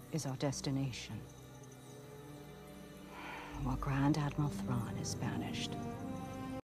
is our destination. While Grand Admiral Thrawn is banished.